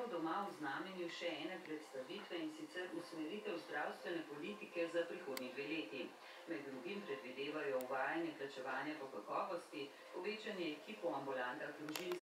doma v znamenju še ene predstavitve, in sicer usmeritev zdravstvene politike za prihodnji 2 leti. Med drugim predvidevajo uvajanje plačevanja po kakovosti, povečanje ekip v ambulantah družinskih